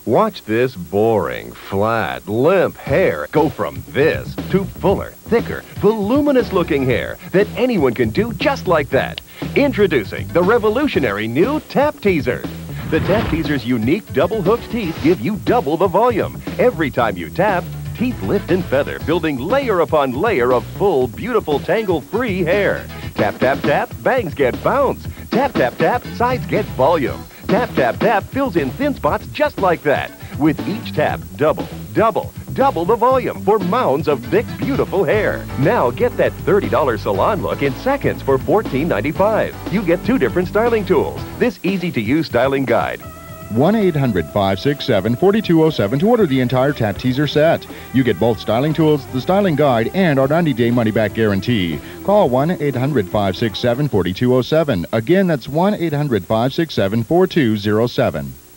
Watch this boring, flat, limp hair go from this to fuller, thicker, voluminous-looking hair that anyone can do just like that. Introducing the revolutionary new Tap Teezer. The Tap Teezer's unique double-hooked teeth give you double the volume. Every time you tap, teeth lift and feather, building layer upon layer of full, beautiful, tangle-free hair. Tap, tap, tap, bangs get bounce. Tap, tap, tap, sides get volume. Tap, tap, tap fills in thin spots just like that. With each tap, double the volume for mounds of thick, beautiful hair. Now get that $30 salon look in seconds for $14.95. You get 2 different styling tools. This easy-to-use styling guide. 1-800-567-4207 to order the entire Tap Teezer set. You get both styling tools, the styling guide, and our 90-day money-back guarantee. Call 1-800-567-4207. Again, that's 1-800-567-4207.